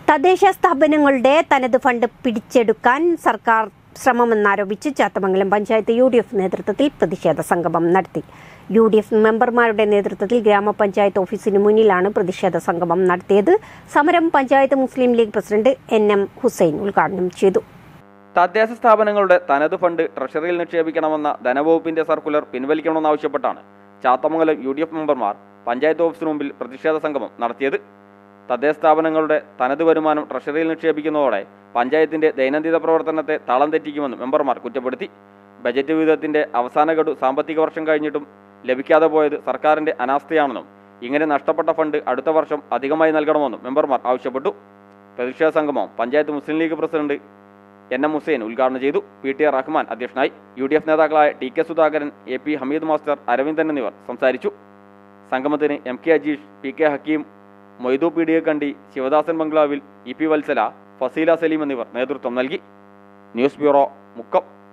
തദ്ദേശ സ്ഥാപനങ്ങളുടെ തനത് ഫണ്ട് പിടിച്ചെടുക്കാൻ സർക്കാർ ശ്രമമെന്നാരോപിച്ച് ചാത്തമംഗലം പഞ്ചായത്ത് UDF നേതൃത്വത്തിൽ പ്രതിഷേധ സംഗമം നടത്തി. UDF മെമ്പർമാരുടെ നേതൃത്വത്തിൽ ഗ്രാമപഞ്ചായത്ത് ഓഫീസിന് മുന്നിലാണ് പ്രതിഷേധ സംഗമം നടത്തിയത്. സമരം panchayat Muslim League president NM Hussain ഉദ്ഘാടനം ചെയ്തു. തദ്ദേശ സ്ഥാപനങ്ങളുടെ തനത് ഫണ്ട് ട്രഷറിയിൽ നിക്ഷേപിക്കണമെന്ന ധനവകുപ്പിന്റെ സർക്കുലർ പിൻവലിക്കണമെന്നാവശ്യപ്പെട്ടാണ് ചാത്തമംഗലം UDF മെമ്പർമാർ പഞ്ചായത്ത് ഓഫീസിന് മുമ്പിൽ പ്രതിഷേധ സംഗമം നടത്തിയത്. തദ്ദേശ സ്ഥാപനങ്ങളുടെ തനത് വരുമാനം ട്രഷറിയിൽ നിക്ഷേപിക്കുന്നതോടെ പഞ്ചായത്തിന്റെ ദൈനംദിന പ്രവർത്തനത്തെ താളം തെറ്റിക്കുമെന്ന് മെമ്പർമാർ കുറ്റപ്പെടുത്തി. ബജറ്റ് വിഹിതത്തിന്റെ അവസാന ഗഡു സാമ്പത്തിക വർഷം കഴിഞ്ഞിട്ടും ലഭിക്കാതെ പോയത് സർക്കാരിന്റെ അനാസ്ഥയാണെന്നും ഇങ്ങനെ നഷ്ടപ്പെട്ട ഫണ്ട് അടുത്ത വർഷം അധികമായി നൽകണമെന്നും മെമ്പർമാർ ആവശ്യപ്പെട്ടു. പ്രതിഷേധ സംഗമം panchayat Muslim League president NM Hussain ഉദ്ഘാടനം ചെയ്തു. PT റഹ്മാൻ അധ്യക്ഷനായി. UDF നേതാക്കളായ TK Sudhakaran, AP Hameed master, Aravindan എന്നിവർ സംസാരിച്ചു. സംഗമത്തിന് MK Ajeesh, PK Hakeem, Moidu PDA കണ്ടി, ശിവദാസൻ ബംഗ്ലാവിൽ, EP വത്സല, ഫസീല സലീം എന്നിവർ നേതൃത്വം നൽകി. News bureau, Mukkam.